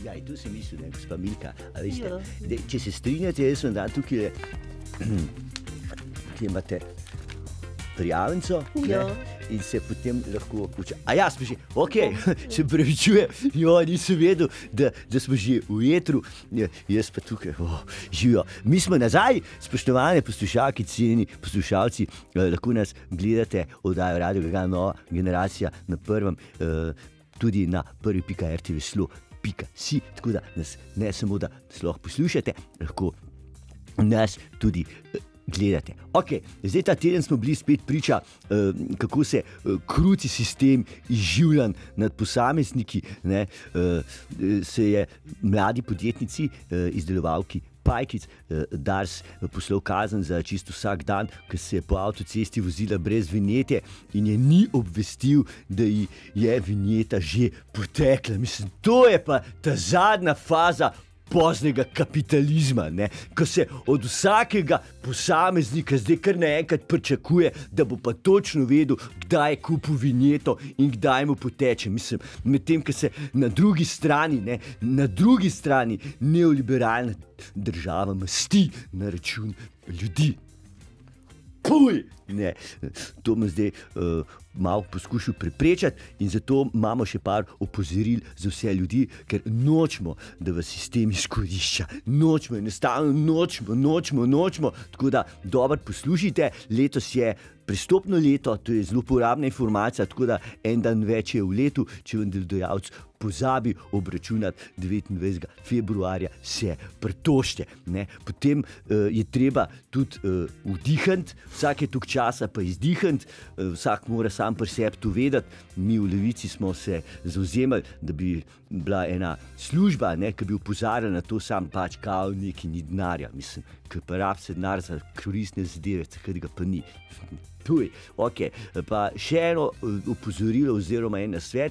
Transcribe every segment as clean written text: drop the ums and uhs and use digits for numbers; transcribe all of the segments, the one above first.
Ja, in tu sem mislil, ne, gospa Milka. A veste, če se strinjate, jaz vam dam tukaj, kje imate prijavnico, in se potem lahko vključa. A ja, smo že, okej, se pravičujem, nisem vedel, da smo že v etru, jaz pa tukaj, živijo. Mi smo nazaj, spoštovane poslušalke, cenjeni poslušalci, lahko nas gledate, oddajo Radio Gagana Nova generacija na prvem, tudi na prvi.rtvslo.si, tako da nas ne samo, da sploh poslušate, lahko nas tudi gledate. Ok, zdaj ta teden smo bili spet priča, kako se kruti sistem izživljanj nad posamezniki, ne, se je mladi podjetnici, izdelovalki pajkic, Dars poslal kazen za čisto vsak dan, ker se je po avtocesti vozila brez vinjete in je ni obvestil, da ji je vinjeta že potekla. Mislim, to je pa ta zadnja faza poznega kapitalizma, ne? Ko se od vsakega posameznika zdaj kar naenkrat pričakuje, da bo pa točno vedel, kdaj je kupil vinjeto in kdaj mu poteče. Mislim, medtem, ko se na drugi strani neoliberalna država masti na račun ljudi. Puj! Ne, to me zdaj malo poskušal preprečati in zato imamo še par opozoril za vse ljudi, ker nočemo, da vas sistem izkorišča. Nočemo, enostavno nočemo. Tako da dobro poslušajte, letos je prestopno leto, to je zelo uporabna informacija, tako da en dan več je v letu, če vam delodajalec pozabi obračunati 29. februarja, se pritožite. Potem je treba tudi vdihniti, vsake toliko časa pa izdihniti, vsak mora sam pri sebi to vedeti. Mi v Levici smo se zavzemali, da bi bila ena služba, ki bi opozarjala na to, sam pač kao neki ni denarja. Mislim, ker pa rab se denar za koristne zadeve, takrat ga pa ni. Tuj, ok. Pa še eno opozorilo oziroma en nasvet.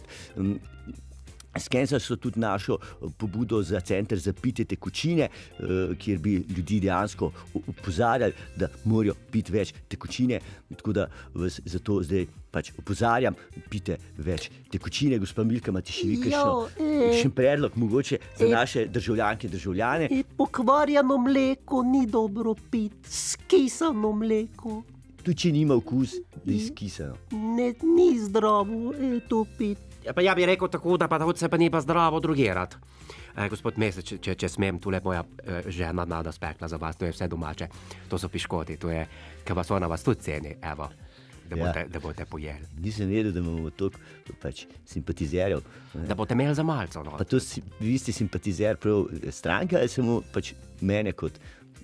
Skenirali so tudi našo pobudo za center za pitje tekočine, kjer bi ljudi dejansko opozarjali, da morajo piti več tekočine. Tako da vas zato zdaj pač opozarjam, pite več tekočine. Gospa Milka, imate še vi kakšen predlog mogoče za naše državljanke in državljane? Pokvarjeno mleko ni dobro piti, skisano mleko. Tudi če nima okus, da je skisano. Ne, ni zdravo to piti. Pa ja bi rekel tako, da pa se pa ni pa zdravo drugirati. Gospod Mesec, če smem, tule moja žena nada spekla za vas, to je vse domače. To so piškoti, to je, ker vas ona vas tudi ceni, evo, da boste pojeli. Nisem vedel, da imamo toliko pač simpatizerjev. Da boste imeli za malco, no. Pa to vi ste simpatizer prav stranke ali samo pač mene kot,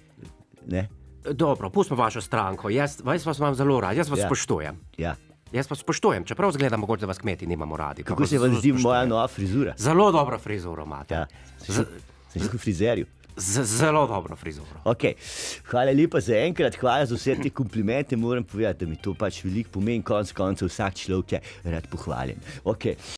ne? Dobro, pustimo vašo stranko, jaz vas imam zelo rad, jaz vas spoštujem. Ja. Jaz vas spoštujem, čeprav zgledam mogoče, da vas kmeti nimamo radi. Kako se vam zdi moja nova frizura? Zelo dobro frizuro imate. Ja, sem že v frizerju. Zelo dobro frizuro. Ok, hvala lepa za enkrat, hvala za vse te komplimente, moram povedati, da mi to pač veliko pomeni, konec koncev vsak človek je rad pohvaljen. Ok.